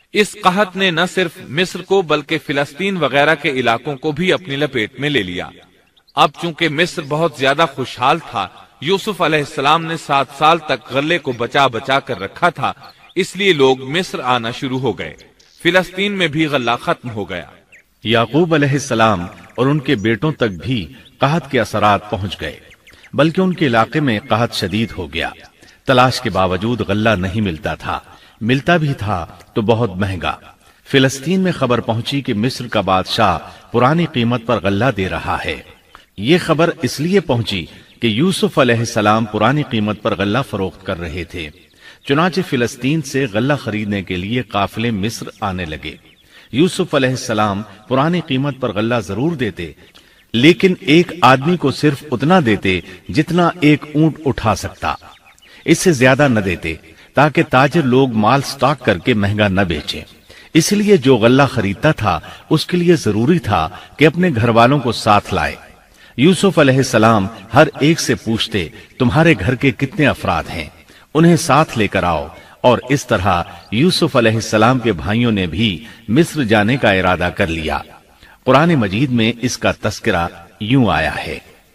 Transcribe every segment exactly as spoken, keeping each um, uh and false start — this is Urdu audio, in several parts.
اس قحط نے نہ صرف مصر کو بلکہ فلسطین وغیرہ کے علاقوں کو بھی اپنی لپیٹ میں لے لیا۔ اب چونکہ مصر بہت زیادہ خوشحال تھا، یوسف علیہ السلام نے سات سال تک غلے کو بچا بچا کر رکھا تھا، اس لیے لوگ مصر آنا شروع ہو گئے۔ فلسطین میں بھی غلہ ختم ہو گیا۔ یعقوب علیہ السلام اور ان کے بیٹوں تک بھی قحط کے اثرات پہنچ گئے، بلکہ ان کے علاقے میں قحط شدید ہو گیا۔ تلاش کے باوجود غلہ نہیں ملتا تھا، ملتا بھی تھا تو بہت مہنگا۔ فلسطین میں خبر پہنچی کہ مصر کا بادشاہ پرانی قیمت پر غلہ دے رہا ہے۔ یہ خبر اس لیے پہنچی کہ یوسف علیہ السلام پرانی قیمت پر غلہ فروخت کر رہے تھے۔ چنانچہ فلسطین سے غلہ خریدنے کے لیے قافلے مصر آنے لگے۔ یوسف علیہ السلام پرانی قیمت پر غلہ ضرور دیتے، لیکن ایک آدمی کو صرف اتنا دیتے جتنا ایک اونٹ اٹھا سکتا، اس سے زیادہ نہ دیتے، تاکہ تاجر لوگ مال سٹاک کر کے مہنگا نہ بیچیں۔ اس لیے جو غلہ خریدتا تھا اس کے لیے ضروری تھا کہ اپنے گھر والوں کو ساتھ لائے۔ یوسف علیہ السلام ہر ایک سے پوچھتے، تمہارے گھر کے کتنے افراد ہیں؟ انہیں ساتھ لے کر آؤ۔ اور اس طرح یوسف علیہ السلام کے بھائیوں نے بھی مصر جانے کا ارادہ کر لیا۔ قرآن مجید میں اس کا تذکرہ یوں آیا ہے،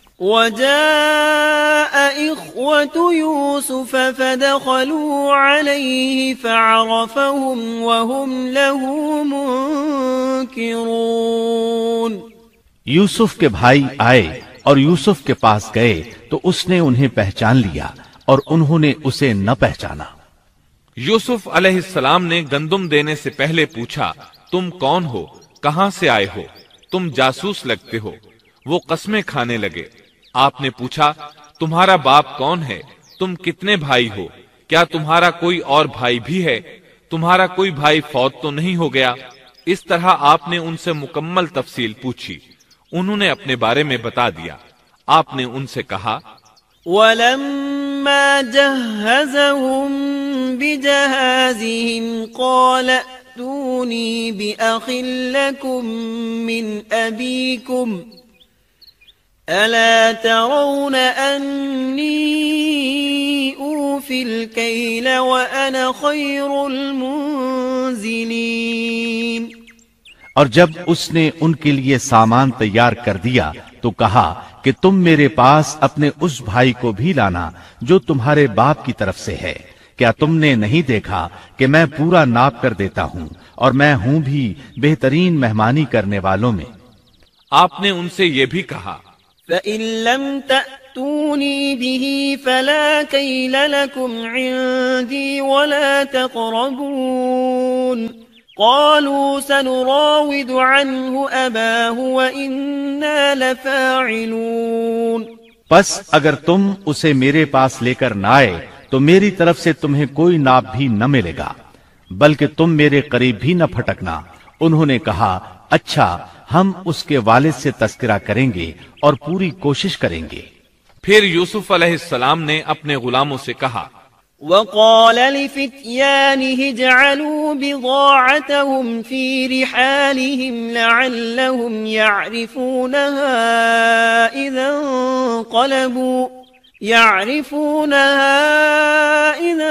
وَجَاءَ إِخْوَةُ يُوسُفَ فَدَخَلُوا عَلَيْهِ فَعَرَفَهُمْ وَهُمْ لَهُ مُنْكِرُونَ۔ یوسف کے بھائی آئے اور یوسف کے پاس گئے تو اس نے انہیں پہچان لیا اور انہوں نے اسے نہ پہچانا۔ یوسف علیہ السلام نے گندم دینے سے پہلے پوچھا، تم کون ہو؟ کہاں سے آئے ہو؟ تم جاسوس لگتے ہو۔ وہ قسمیں کھانے لگے۔ آپ نے پوچھا، تمہارا باپ کون ہے؟ تم کتنے بھائی ہو؟ کیا تمہارا کوئی اور بھائی بھی ہے؟ تمہارا کوئی بھائی فوت تو نہیں ہو گیا؟ اس طرح آپ نے ان سے مکمل تفصیل پوچھی۔ انہوں نے اپنے بارے میں بتا دیا۔ آپ نے ان سے کہا، وَلَمَّا جَهَّزَهُم بِجَهَازِهِمْ قَالَ ائْتُونِي بِأَخٍ لَكُم مِّنْ أَبِيكُمْ أَلَا تَرَوْنَ أَنِّي أُوفِي الْكَيْلَ وَأَنَا خَيْرُ الْمُنزِلِينَ۔ اور جب اس نے ان کے لیے سامان تیار کر دیا تو کہا کہ تم میرے پاس اپنے اس بھائی کو بھی لانا جو تمہارے باپ کی طرف سے ہے۔ کیا تم نے نہیں دیکھا کہ میں پورا ناپ کر دیتا ہوں اور میں ہوں بھی بہترین مہمانی کرنے والوں میں۔ آپ نے ان سے یہ بھی کہا، فَإِن لَّمْ تَأْتُونِي بِهِ فَلَا كَيْلَ لَكُمْ عِندِي وَلَا تَقْرَبُونَ۔ قَالُوا سَنُرَاوِدُ عَنْهُ أَبَاهُ وَإِنَّا لَفَاعِلُونَ۔ پس اگر تم اسے میرے پاس لے کر نہ آئے تو میری طرف سے تمہیں کوئی ناپ بھی نہ ملے گا، بلکہ تم میرے قریب بھی نہ پھٹکنا۔ انہوں نے کہا، اچھا ہم اس کے والد سے تذکرہ کریں گے اور پوری کوشش کریں گے۔ پھر یوسف علیہ السلام نے اپنے غلاموں سے کہا، وَقَالَ لِفِتْيَانِهِ اجْعَلُوا بِضَاعَتَهُمْ فِي رِحَالِهِمْ لَعَلَّهُمْ يَعْرِفُونَهَا إِذَا انقَلَبُوا يَعْرِفُونَهَا إِذَا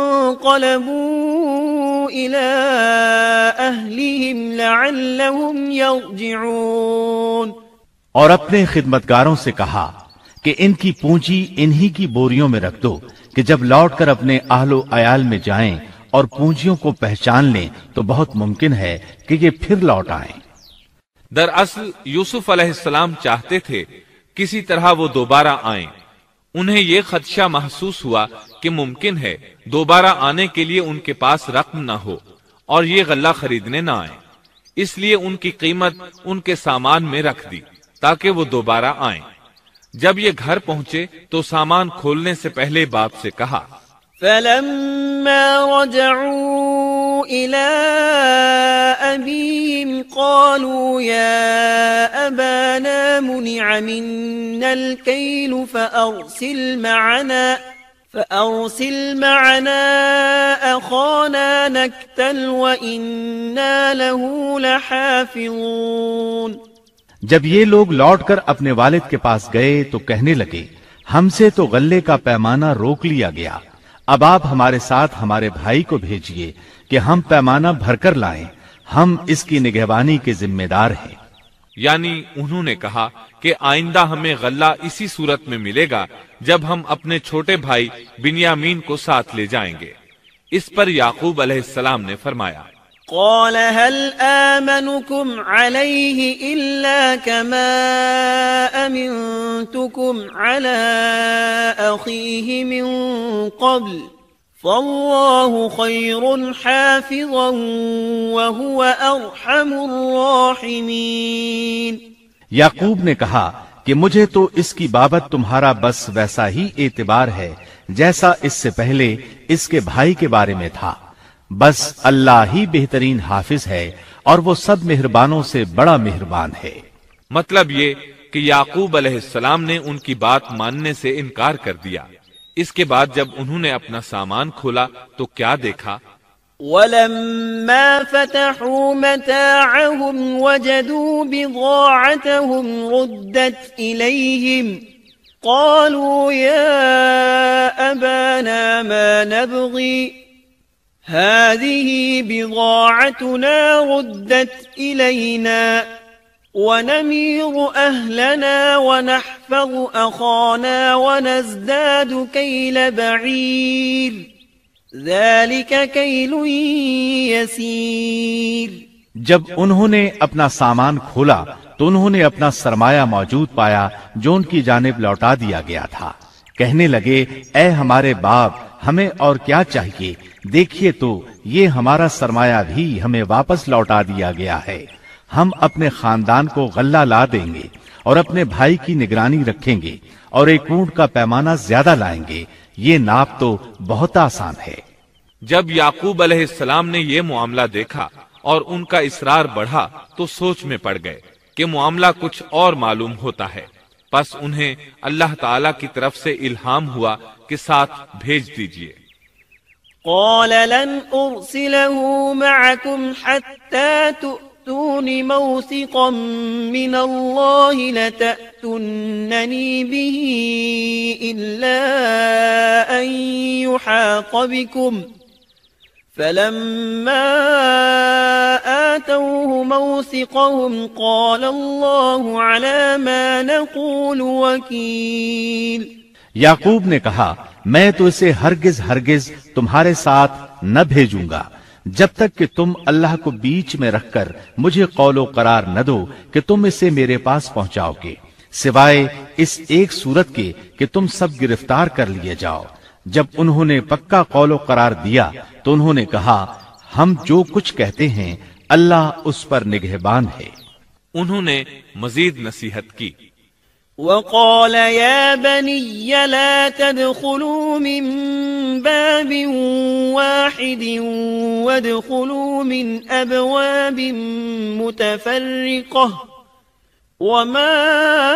انقَلَبُوا إِلَى أَهْلِهِمْ لَعَلَّهُمْ يَرْجِعُونَ۔ اور اپنے خدمتگاروں سے کہا کہ ان کی پونجی انہی کی بوریوں میں رکھ دو کہ جب لوٹ کر اپنے اہل و عیال میں جائیں اور پونجیوں کو پہچان لیں تو بہت ممکن ہے کہ یہ پھر لوٹ آئیں۔ دراصل یوسف علیہ السلام چاہتے تھے کسی طرح وہ دوبارہ آئیں۔ انہیں یہ خدشہ محسوس ہوا کہ ممکن ہے دوبارہ آنے کے لیے ان کے پاس رقم نہ ہو اور یہ غلہ خریدنے نہ آئیں، اس لیے ان کی قیمت ان کے سامان میں رکھ دی تاکہ وہ دوبارہ آئیں۔ جب یہ گھر پہنچے تو سامان کھولنے سے پہلے باپ سے کہا، فَلَمَّا رَجَعُوا إِلَىٰ أَبِيهِمْ قَالُوا يَا أَبَانَا مُنِعَ مِنَّا الْكَيْلُ فَأَرْسِلْ مَعَنَا فَأَرْسِلْ مَعَنَا أَخَانَا نَكْتَلْ وَإِنَّا لَهُ لَحَافِظُونَ۔ جب یہ لوگ لوٹ کر اپنے والد کے پاس گئے تو کہنے لگے، ہم سے تو غلے کا پیمانہ روک لیا گیا، اب آپ ہمارے ساتھ ہمارے بھائی کو بھیجیے کہ ہم پیمانہ بھر کر لائیں، ہم اس کی نگہبانی کے ذمہ دار ہیں۔ یعنی انہوں نے کہا کہ آئندہ ہمیں غلہ اسی صورت میں ملے گا جب ہم اپنے چھوٹے بھائی بنیامین کو ساتھ لے جائیں گے۔ اس پر یعقوب علیہ السلام نے فرمایا، قال هل آمنكم عليه إلا كما أمنتكم على أخيه من قبل فالله خير حافظا وهو أرحم الراحمين۔ یعقوب نے کہا کہ مجھے تو اس کی بابت تمہارا بس ویسا ہی اعتبار ہے جیسا اس سے پہلے اس کے بھائی کے بارے میں تھا، بس اللہ ہی بہترین حافظ ہے اور وہ سب مہربانوں سے بڑا مہربان ہے۔ مطلب یہ کہ یعقوب علیہ السلام نے ان کی بات ماننے سے انکار کر دیا۔ اس کے بعد جب انہوں نے اپنا سامان کھولا تو کیا دیکھا؟ وَلَمَّا فَتَحُوا مَتَاعَهُمْ وَجَدُوا بِضَاعَتَهُمْ رُدَّتْ إِلَيْهِمْ قَالُوا يَا أَبَانَا مَا نَبْغِي هذه بضاعتنا ردت إلينا ونمير أهلنا ونحفظ أخانا ونزداد كيل بعير ذلك كيل يسير۔ جب انہوں نے اپنا سامان کھولا تو انہوں نے اپنا سرمایہ موجود پایا جو ان کی جانب لوٹا دیا گیا تھا۔ کہنے لگے، اے ہمارے باپ، ہمیں اور کیا چاہیے؟ دیکھیے تو یہ ہمارا سرمایہ بھی ہمیں واپس لوٹا دیا گیا ہے۔ ہم اپنے خاندان کو غلہ لا دیں گے اور اپنے بھائی کی نگرانی رکھیں گے اور ایک اونٹ کا پیمانہ زیادہ لائیں گے، یہ ناپ تو بہت آسان ہے۔ جب یعقوب علیہ السلام نے یہ معاملہ دیکھا اور ان کا اصرار بڑھا تو سوچ میں پڑ گئے کہ معاملہ کچھ اور معلوم ہوتا ہے، پس انہیں اللہ تعالی کی طرف سے الہام ہوا کہ ساتھ بھیج دیجئے۔ قال لن أرسله معكم حتى تؤتون موثقا من الله لتأتونني به إلا أن يحاط بكم فلما آتوه موثقهم قال الله على ما نقول وكيل۔ یعقوب نے کہا، میں تو اسے ہرگز ہرگز تمہارے ساتھ نہ بھیجوں گا جب تک کہ تم اللہ کو بیچ میں رکھ کر مجھے قول و قرار نہ دو کہ تم اسے میرے پاس پہنچاؤ گے، سوائے اس ایک صورت کے کہ تم سب گرفتار کر لیے جاؤ۔ جب انہوں نے پکا قول و قرار دیا تو انہوں نے کہا، ہم جو کچھ کہتے ہیں اللہ اس پر نگہبان ہے۔ انہوں نے مزید نصیحت کی، وقال يا بني لا تدخلوا من باب واحد وادخلوا من أبواب متفرقة وما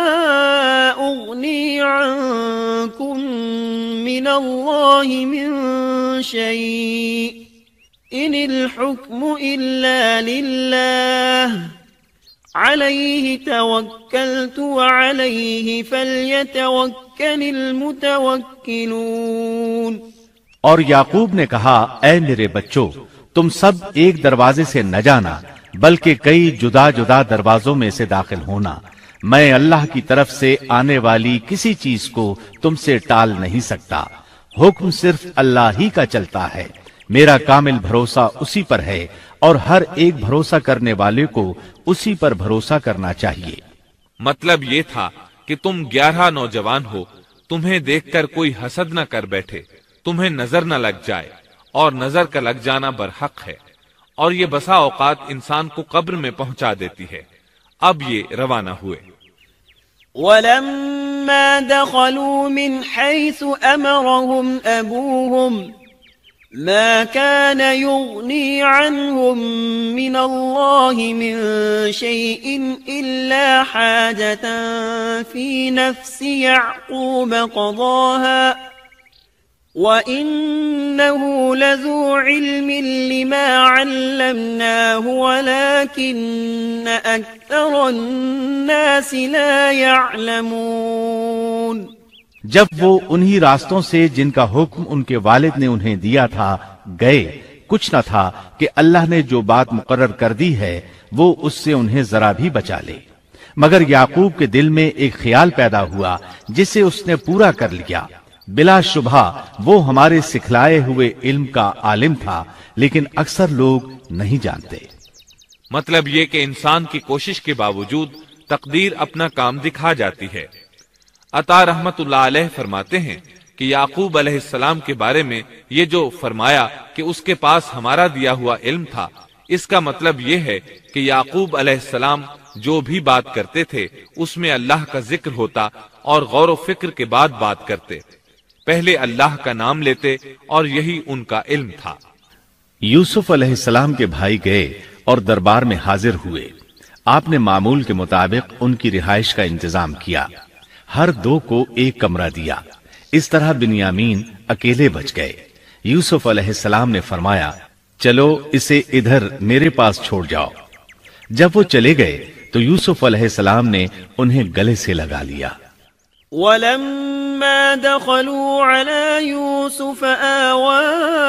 أغني عنكم من الله من شيء إن الحكم إلا لله عليه توكلت وعليه فليتوكل المتوكلون۔ اور یعقوب نے کہا، اے میرے بچوں، تم سب ایک دروازے سے نہ جانا بلکہ کئی جدا جدا دروازوں میں سے داخل ہونا۔ میں اللہ کی طرف سے آنے والی کسی چیز کو تم سے ٹال نہیں سکتا، حکم صرف اللہ ہی کا چلتا ہے، میرا کامل بھروسہ اسی پر ہے اور ہر ایک بھروسہ کرنے والے کو اسی پر بھروسہ کرنا چاہیے۔ مطلب یہ تھا کہ تم گیارہ نوجوان ہو، تمہیں دیکھ کر کوئی حسد نہ کر بیٹھے، تمہیں نظر نہ لگ جائے، اور نظر کا لگ جانا برحق ہے، اور یہ بسا اوقات انسان کو قبر میں پہنچا دیتی ہے۔ اب یہ روانہ ہوئے۔ وَلَمَّا دَخَلُوا مِنْ حَيْثُ أَمَرَهُمْ أَبُوهُمْ ما كان يغني عنهم من الله من شيء إلا حاجة في نفس يعقوب قضاها وإنه لذو علم لما علمناه ولكن أكثر الناس لا يعلمون۔ جب وہ انہی راستوں سے جن کا حکم ان کے والد نے انہیں دیا تھا گئے، کچھ نہ تھا کہ اللہ نے جو بات مقرر کر دی ہے وہ اس سے انہیں ذرا بھی بچا لے، مگر یعقوب کے دل میں ایک خیال پیدا ہوا جسے اس نے پورا کر لیا۔ بلا شبہ وہ ہمارے سکھلائے ہوئے علم کا عالم تھا، لیکن اکثر لوگ نہیں جانتے۔ مطلب یہ کہ انسان کی کوشش کے باوجود تقدیر اپنا کام دکھا جاتی ہے۔ عطا رحمت اللہ علیہ فرماتے ہیں کہ یعقوب علیہ السلام کے بارے میں یہ جو فرمایا کہ اس کے پاس ہمارا دیا ہوا علم تھا، اس کا مطلب یہ ہے کہ یعقوب علیہ السلام جو بھی بات کرتے تھے اس میں اللہ کا ذکر ہوتا اور غور و فکر کے بعد بات کرتے، پہلے اللہ کا نام لیتے، اور یہی ان کا علم تھا۔ یوسف علیہ السلام کے بھائی گئے اور دربار میں حاضر ہوئے۔ آپ نے معمول کے مطابق ان کی رہائش کا انتظام کیا، ہر دو کو ایک کمرہ دیا۔ اس طرح بنیامین اکیلے بچ گئے۔ یوسف علیہ السلام نے فرمایا، چلو اسے ادھر میرے پاس چھوڑ جاؤ۔ جب وہ چلے گئے تو یوسف علیہ السلام نے انہیں گلے سے لگا لیا۔ وَلَمَّا دَخَلُوا عَلَى يُوسُفَ آوَى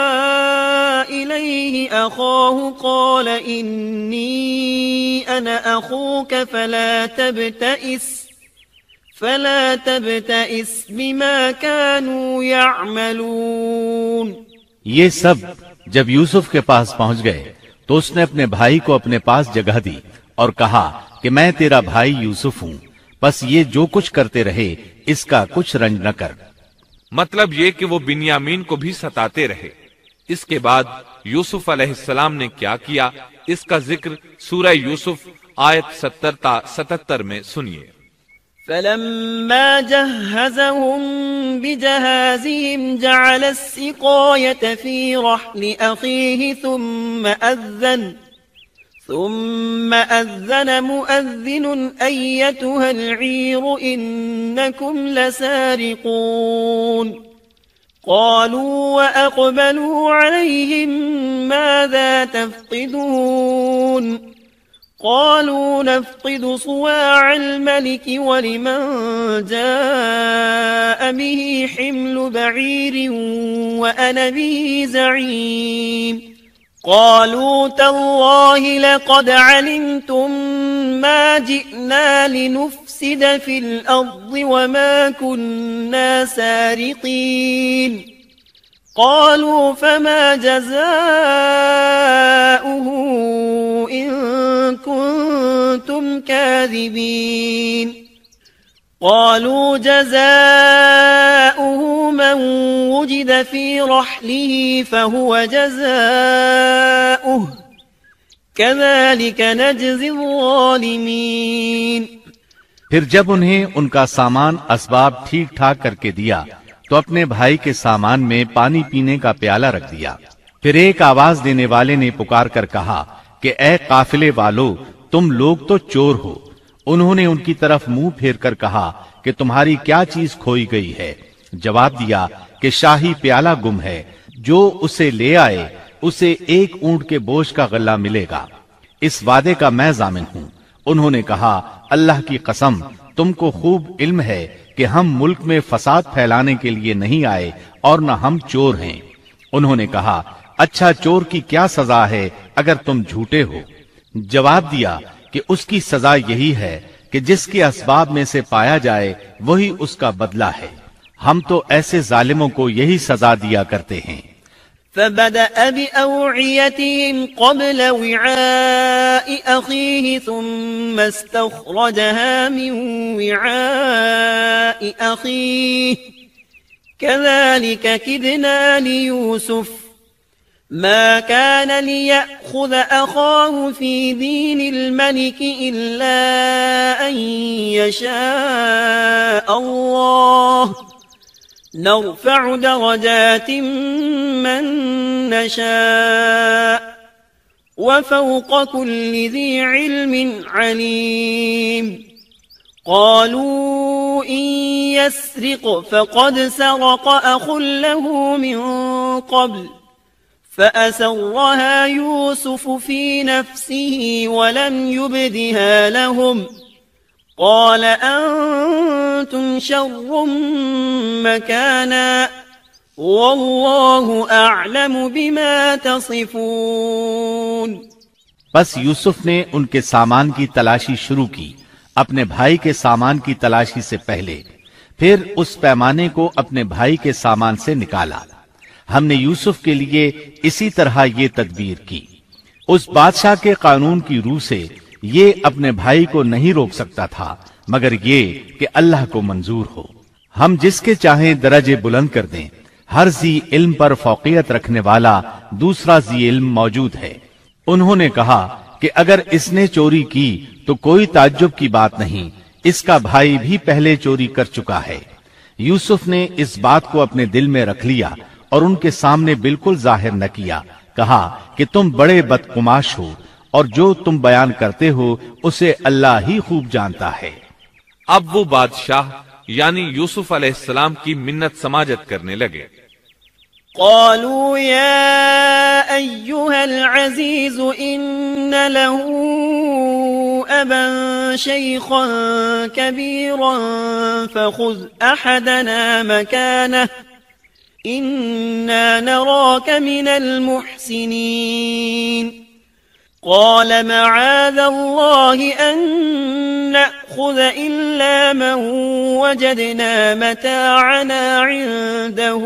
إِلَيْهِ أَخَاهُ قَالَ إِنِّي أَنَا أَخُوكَ فَلَا تَبْتَئِسْ فَلَا تَبْتَئِسْ بِمَا كَانُوا يَعْمَلُونَ۔ یہ سب جب یوسف کے پاس پہنچ گئے تو اس نے اپنے بھائی کو اپنے پاس جگہ دی اور کہا کہ میں تیرا بھائی یوسف ہوں، بس یہ جو کچھ کرتے رہے اس کا کچھ رنج نہ کر۔ مطلب یہ کہ وہ بنیامین کو بھی ستاتے رہے۔ اس کے بعد یوسف علیہ السلام نے کیا کیا، اس کا ذکر سورہ یوسف آیت ستر تا ستتر میں سنیے۔ فَلَمَّا جَهَّزَهُم بِجَهَازِهِمْ جَعَلَ السِّقَايَةَ فِي رَحْلِ أَخِيهِ ثُمَّ أَذَّنَ ثُمَّ أَذَّنَ مُؤَذِّنٌ أَيَّتُهَا الْعِيرُ إِنَّكُمْ لَسَارِقُونَ قَالُوا وَأَقْبَلُوا عَلَيْهِمْ مَاذَا تَفْقِدُونَ قالوا نفقد صواع الملك ولمن جاء به حمل بعير وأنا به زعيم قالوا تالله لقد علمتم ما جئنا لنفسد في الأرض وما كنا سارقين قالوا فما جزاؤه إن كنتم كاذبين قالوا جزاؤه من وجد في رحله فهو جزاؤه كذلك نجزي الظالمين۔ پھر جب انہیں ان کا سامان اسباب ٹھیک ٹھاک کر کے دیا تو اپنے بھائی کے سامان میں پانی پینے کا پیالہ رکھ دیا۔ پھر ایک آواز دینے والے نے پکار کر کہا کہ اے قافلے والو، تم لوگ تو چور ہو۔ انہوں نے ان کی طرف منہ پھیر کر کہا کہ تمہاری کیا چیز کھوئی گئی ہے؟ جواب دیا کہ شاہی پیالہ گم ہے، جو اسے لے آئے اسے ایک اونٹ کے بوجھ کا غلہ ملے گا، اس وعدے کا میں ضامن ہوں۔ انہوں نے کہا اللہ کی قسم، تم کو خوب علم ہے کہ ہم ملک میں فساد پھیلانے کے لیے نہیں آئے اور نہ ہم چور ہیں۔ انہوں نے کہا اچھا چور کی کیا سزا ہے اگر تم جھوٹے ہو؟ جواب دیا کہ اس کی سزا یہی ہے کہ جس کے اسباب میں سے پایا جائے وہی اس کا بدلہ ہے، ہم تو ایسے ظالموں کو یہی سزا دیا کرتے ہیں۔ فبدأ بأوعيتهم قبل وعاء أخيه ثم استخرجها من وعاء أخيه كذلك كدنا ليوسف ما كان ليأخذ أخاه في دين الملك إلا أن يشاء الله نرفع درجات من نشاء وفوق كل ذي علم عليم قالوا إن يسرق فقد سرق أخ له من قبل فأسرها يوسف في نفسه ولم يبدها لهم قال أنتم شر مكانا والله أعلم بما تصفون۔ بس یوسف نے ان کے سامان کی تلاشی شروع کی اپنے بھائی کے سامان کی تلاشی سے پہلے، پھر اس پیمانے کو اپنے بھائی کے سامان سے نکالا۔ ہم نے یوسف کے لیے اسی طرح یہ تدبیر کی۔ اس بادشاہ کے قانون کی روح سے یہ اپنے بھائی کو نہیں روک سکتا تھا مگر یہ کہ اللہ کو منظور ہو۔ ہم جس کے چاہیں درجے بلند کر دیں، ہر ذی علم پر فوقیت رکھنے والا دوسرا ذی علم موجود ہے۔ انہوں نے کہا کہ اگر اس نے چوری کی تو کوئی تعجب کی بات نہیں، اس کا بھائی بھی پہلے چوری کر چکا ہے۔ یوسف نے اس بات کو اپنے دل میں رکھ لیا اور ان کے سامنے بالکل ظاہر نہ کیا، کہا کہ تم بڑے بدقماش ہو اور جو تم بیان کرتے ہو اسے اللہ ہی خوب جانتا ہے۔ اب وہ بادشاہ یعنی یوسف علیہ السلام کی منت سماجت کرنے لگے۔ قالوا يا أيها العزيز إن له أبا شيخا كبيرا فخذ أحدنا مكانه إنا نراك من المحسنين قال معاذ الله أن نأخذ إلا من وجدنا متاعنا عنده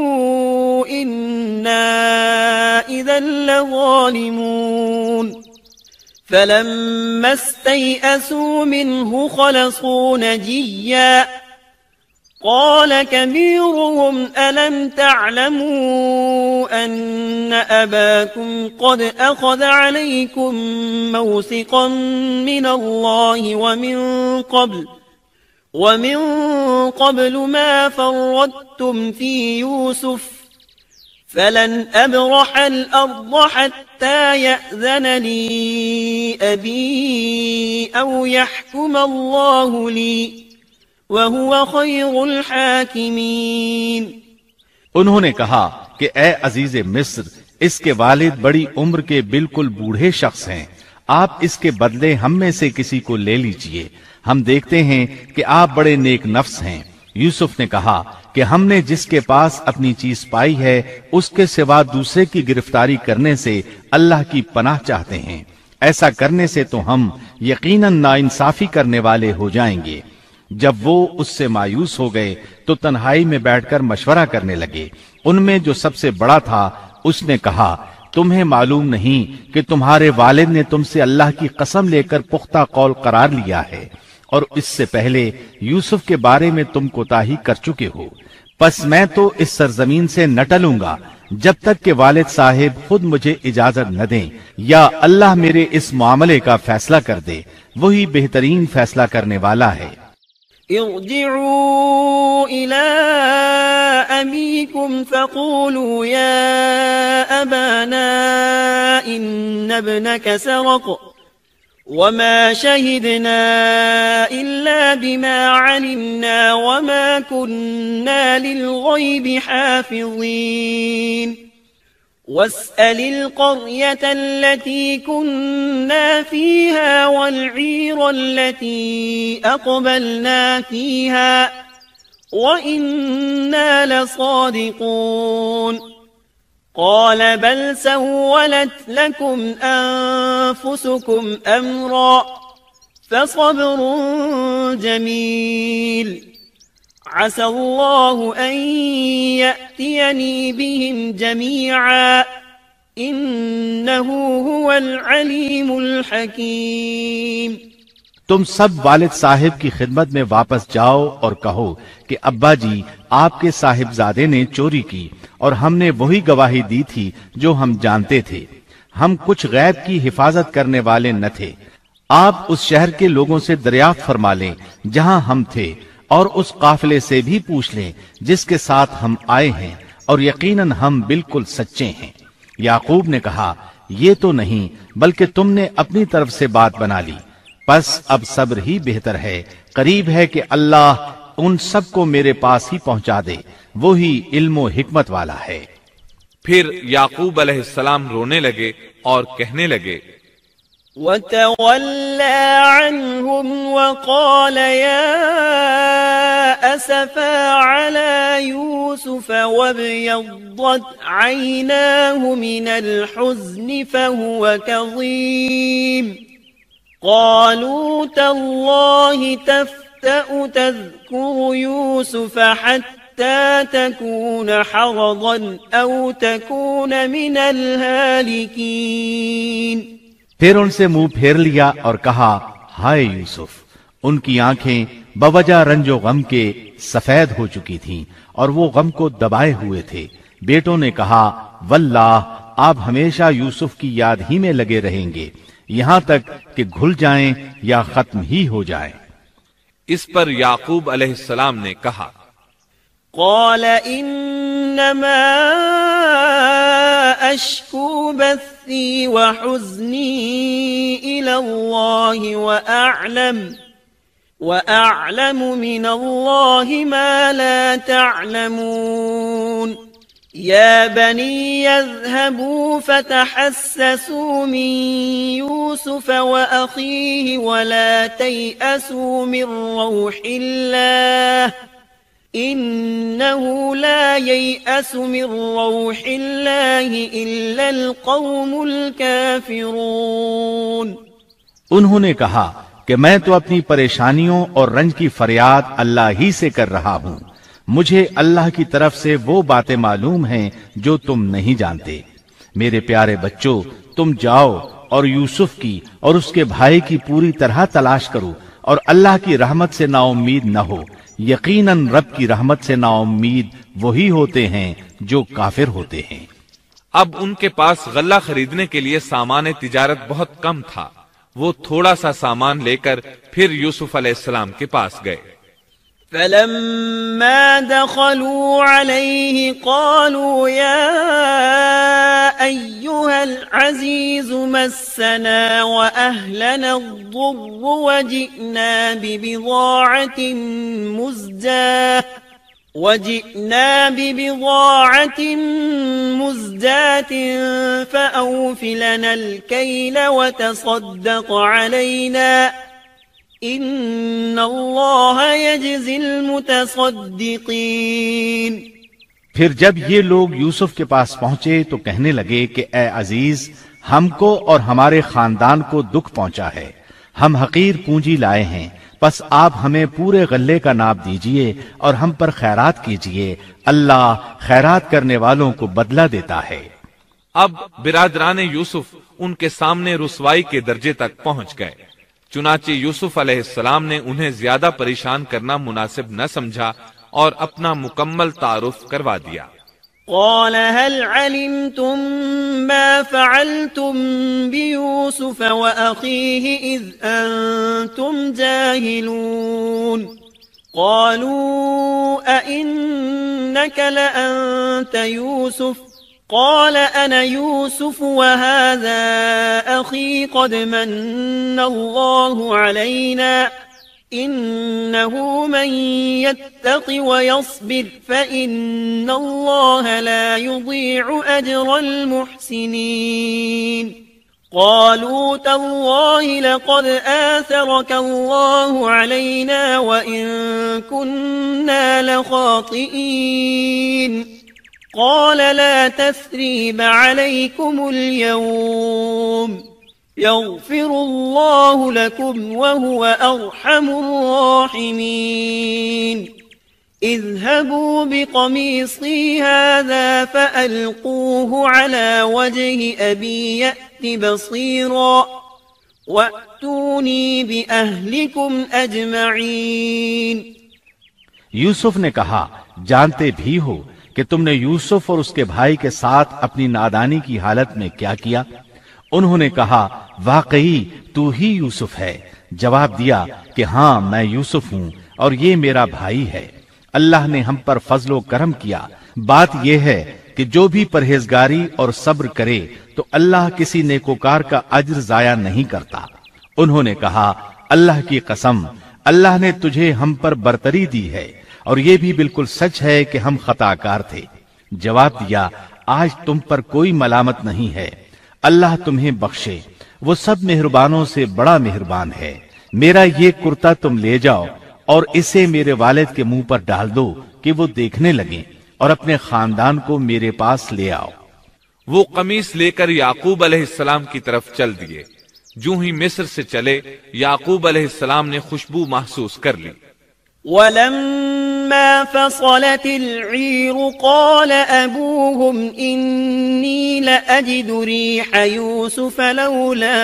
إنا إذا لظالمون فلما استيئسوا منه خلصوا نجيا قال كبيرهم ألم تعلموا أن أباكم قد أخذ عليكم موثقا من الله ومن قبل ومن قبل ما فرطتم في يوسف فلن أبرح الأرض حتى يأذن لي أبي أو يحكم الله لي وَهُوَ خَيْرُ الْحَاكِمِينَ۔ انہوں نے کہا کہ اے عزیز مصر، اس کے والد بڑی عمر کے بالکل بوڑھے شخص ہیں، آپ اس کے بدلے ہم میں سے کسی کو لے لیجئے، ہم دیکھتے ہیں کہ آپ بڑے نیک نفس ہیں۔ یوسف نے کہا کہ ہم نے جس کے پاس اپنی چیز پائی ہے اس کے سوا دوسرے کی گرفتاری کرنے سے اللہ کی پناہ چاہتے ہیں، ایسا کرنے سے تو ہم یقیناً ناانصافی کرنے والے ہو جائیں گے۔ جب وہ اس سے مایوس ہو گئے تو تنہائی میں بیٹھ کر مشورہ کرنے لگے۔ ان میں جو سب سے بڑا تھا اس نے کہا، تمہیں معلوم نہیں کہ تمہارے والد نے تم سے اللہ کی قسم لے کر پختہ قول قرار لیا ہے اور اس سے پہلے یوسف کے بارے میں تم کوتاہی کر چکے ہو، پس میں تو اس سرزمین سے نہ ٹلوں گا جب تک کہ والد صاحب خود مجھے اجازت نہ دیں یا اللہ میرے اس معاملے کا فیصلہ کر دے، وہی بہترین فیصلہ کرنے والا ہے۔ ارجعوا إلى أبيكم فقولوا يا أبانا إن ابنك سرق وما شهدنا إلا بما علمنا وما كنا للغيب حافظين واسأل القرية التي كنا فيها والعير التي أقبلنا فيها وإنا لصادقون قال بل سولت لكم أنفسكم أمرا فصبر جميل عسى الله أن يأتيني بهم جميعا إنه هو العليم الحكيم۔ تم سب والد صاحب کی خدمت میں واپس جاؤ اور کہو کہ ابا جی آپ کے صاحبزادے نے چوری کی اور ہم نے وہی گواہی دی تھی جو ہم جانتے تھے، ہم کچھ غیب کی حفاظت کرنے والے نہ تھے۔ آپ اس شہر کے لوگوں سے دریافت فرما لیں جہاں ہم تھے اور اس قافلے سے بھی پوچھ لیں جس کے ساتھ ہم آئے ہیں، اور یقیناً ہم بالکل سچے ہیں۔ یعقوب نے کہا، یہ تو نہیں بلکہ تم نے اپنی طرف سے بات بنا لی، پس اب صبر ہی بہتر ہے، قریب ہے کہ اللہ ان سب کو میرے پاس ہی پہنچا دے، وہی علم و حکمت والا ہے۔ پھر یعقوب علیہ السلام رونے لگے اور کہنے لگے، وَتَوَلَّ تولى عنهم وقال يا أسفا على يوسف وابيضت عيناه من الحزن فهو كظيم قالوا تالله تفتأ تذكر يوسف حتى تكون حرضا أو تكون من الهالكين پھر ان سے منہ پھیر لیا اور کہا ہائے یوسف. ان کی آنکھیں بوجہ رنج و غم کے سفید ہو چکی تھیں اور وہ غم کو دبائے ہوئے تھے. بیٹوں نے کہا واللہ آپ ہمیشہ یوسف کی یاد ہی میں لگے رہیں گے یہاں تک کہ گھل جائیں یا ختم ہی ہو جائیں. اس پر یعقوب علیہ السلام نے کہا قال انما اشکو بثی وحزنی الى اللہ واعلم واعلم من اللہ ما لا تعلمون يا بني اذهبوا فتحسسوا من يوسف وأخيه ولا تيأسوا من روح الله إنه لا ييأس من روح الله إلا القوم الكافرون. انہوں نے کہا کہ میں تو اپنی پریشانیوں اور رنج کی فریاد اللہ ہی سے کر رہا ہوں. مجھے اللہ کی طرف سے وہ باتیں معلوم ہیں جو تم نہیں جانتے. میرے پیارے بچوں تم جاؤ اور یوسف کی اور اس کے بھائی کی پوری طرح تلاش کرو اور اللہ کی رحمت سے نا امید نہ ہو. یقیناً رب کی رحمت سے نا امید وہی ہوتے ہیں جو کافر ہوتے ہیں. اب ان کے پاس غلہ خریدنے کے لیے سامان تجارت بہت کم تھا. وہ تھوڑا سا سامان لے کر پھر یوسف علیہ السلام کے پاس گئے. فلما دخلوا عليه قالوا يا أيها العزيز مسنا وأهلنا الضر وجئنا ببضاعة مزجاة وجئنا ببضاعة مزجاة فأوف لنا الكيل وتصدق علينا ان اللہ یجزی المتصدقین. پھر جب یہ لوگ یوسف کے پاس پہنچے تو کہنے لگے کہ اے عزیز ہم کو اور ہمارے خاندان کو دکھ پہنچا ہے. ہم حقیر پونجی لائے ہیں پس آپ ہمیں پورے غلے کا ناپ دیجئے اور ہم پر خیرات کیجئے. اللہ خیرات کرنے والوں کو بدلہ دیتا ہے. اب برادران یوسف ان کے سامنے رسوائی کے درجے تک پہنچ گئے. چنانچہ یوسف علیہ السلام نے انہیں زیادہ پریشان کرنا مناسب نہ سمجھا اور اپنا مکمل تعارف کروا دیا. قال هل علمتم ما فعلتم بيوسف وأخيه إذ أنتم جاهلون قالوا أئنك لأنت يوسف قال أنا يوسف وهذا أخي قد من الله علينا إنه من يتق ويصبر فإن الله لا يضيع أجر المحسنين قالوا تالله لقد آثرك الله علينا وإن كنا لخاطئين قال لا تثريب عليكم اليوم يغفر الله لكم وهو أرحم الراحمين اذهبوا بقميصي هذا فألقوه على وجه أبي يأت بصيرا وأتوني بأهلكم أجمعين. یوسف نے کہا جانتے بھی ہو کہ تم نے یوسف اور اس کے بھائی کے ساتھ اپنی نادانی کی حالت میں کیا کیا. انہوں نے کہا واقعی تو ہی یوسف ہے. جواب دیا کہ ہاں میں یوسف ہوں اور یہ میرا بھائی ہے. اللہ نے ہم پر فضل و کرم کیا. بات یہ ہے کہ جو بھی پرہیزگاری اور صبر کرے تو اللہ کسی نیکوکار کا اجر ضائع نہیں کرتا. انہوں نے کہا اللہ کی قسم اللہ نے تجھے ہم پر برتری دی ہے اور یہ بھی بالکل سچ ہے کہ ہم خطا کار تھے. جواب دیا آج تم پر کوئی ملامت نہیں ہے. اللہ تمہیں بخشے. وہ سب مہربانوں سے بڑا مہربان ہے۔ میرا یہ کرتا تم لے جاؤ اور اسے میرے والد کے منہ پر ڈال دو کہ وہ دیکھنے لگیں، اور اپنے خاندان کو میرے پاس لے آؤ۔ وہ قمیص لے کر یعقوب علیہ السلام کی طرف چل دیے۔ جو ہی مصر سے چلے یعقوب علیہ السلام نے خوشبو محسوس کر لی۔ ولما فصلت العير قال أبوهم إني لأجد ريح يوسف لولا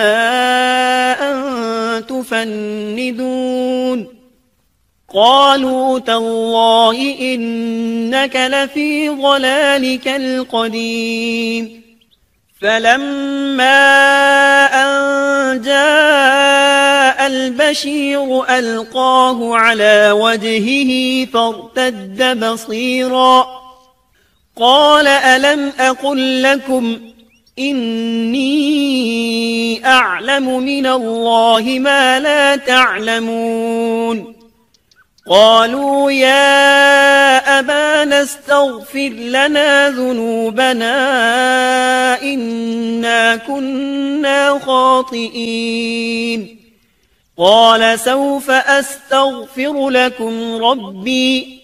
أن تفندون قالوا تالله إنك لفي ضلالك القديم فلما أن جاء البشير ألقاه على وجهه فارتد بصيرا قال ألم أقل لكم إني أعلم من الله ما لا تعلمون قالوا يا أبانا استغفر لنا ذنوبنا إنا كنا خاطئين قال سوف أستغفر لكم ربي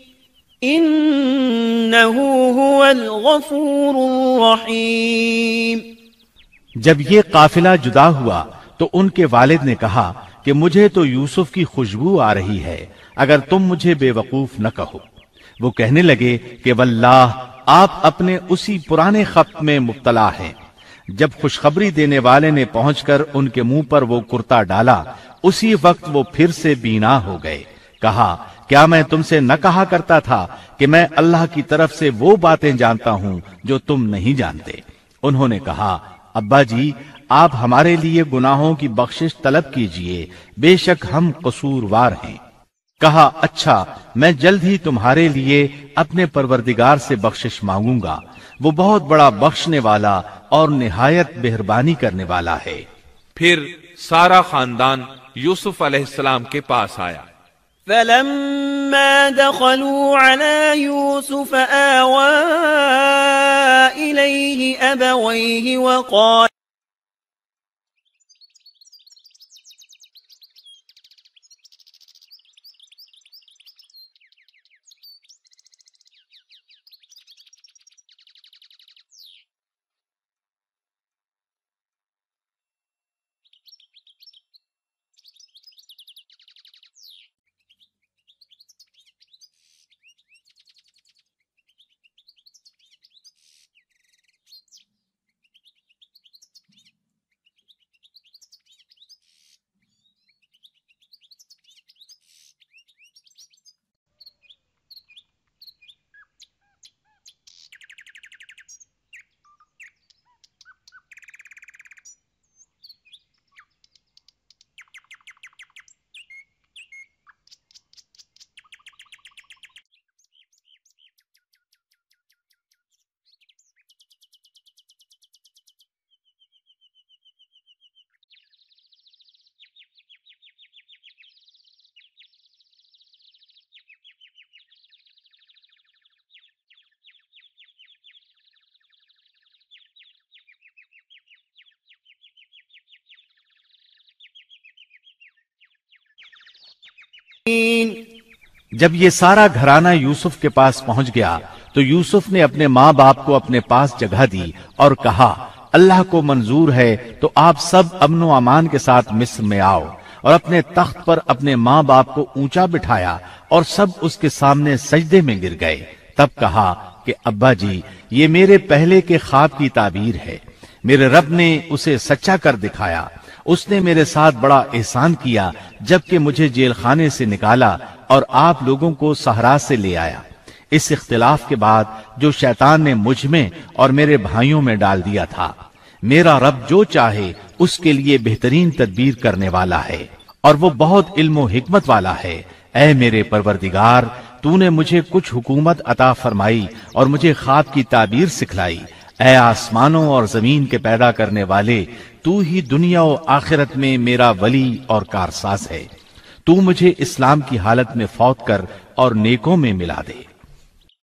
إنه هو الغفور الرحيم۔ جب یہ قافلہ جدا ہوا تو ان کے والد نے کہا کہ مجھے تو یوسف کی خوشبو آ رہی ہے، اگر تم مجھے بے وقوف نہ کہو۔ وہ کہنے لگے کہ واللہ آپ اپنے اسی پرانے خط میں مبتلا ہیں۔ جب خوشخبری دینے والے نے پہنچ کر ان کے منہ پر وہ کرتا ڈالا، اسی وقت وہ پھر سے بینا ہو گئے۔ کہا کیا میں تم سے نہ کہا کرتا تھا کہ میں اللہ کی طرف سے وہ باتیں جانتا ہوں جو تم نہیں جانتے؟ انہوں نے کہا ابا جی آپ ہمارے لیے گناہوں کی بخشش طلب کیجئے، بے شک ہم قصوروار ہیں۔ کہا اچھا میں جلد ہی تمہارے لیے اپنے پروردگار سے بخشش مانگوں گا، وہ بہت بڑا بخشنے والا اور نہایت مہربانی کرنے والا ہے۔ پھر سارا خاندان یوسف علیہ السلام کے پاس آیا۔ فلما دخلوا على يوسف آوى إليه أبويه وقال جب یہ سارا گھرانہ یوسف کے پاس پہنچ گیا تو یوسف نے اپنے ماں باپ کو اپنے پاس جگہ دی اور کہا اللہ کو منظور ہے تو آپ سب امن و امان کے ساتھ مصر میں آؤ، اور اپنے تخت پر اپنے ماں باپ کو اونچا بٹھایا اور سب اس کے سامنے سجدے میں گر گئے۔ تب کہا کہ ابا جی یہ میرے پہلے کے خواب کی تعبیر ہے، میرے رب نے اسے سچا کر دکھایا، اس نے میرے ساتھ بڑا احسان کیا جبکہ مجھے جیل خانے سے نکالا اور آپ لوگوں کو صحرا سے لے آیا۔ اس اختلاف کے بعد جو شیطان نے مجھ میں اور میرے بھائیوں میں ڈال دیا تھا، میرا رب جو چاہے اس کے لیے بہترین تدبیر کرنے والا ہے، اور وہ بہت علم و حکمت والا ہے۔ اے میرے پروردگار تو نے مجھے کچھ حکومت عطا فرمائی اور مجھے خواب کی تعبیر سکھلائی۔ اے آسمانوں اور زمین کے پیدا کرنے والے، تو ہی دنیا و آخرت میں میرا ولی اور کارساز ہے۔ تو مجھے اسلام کی حالت میں فوت کر اور نیکوں میں ملا دے۔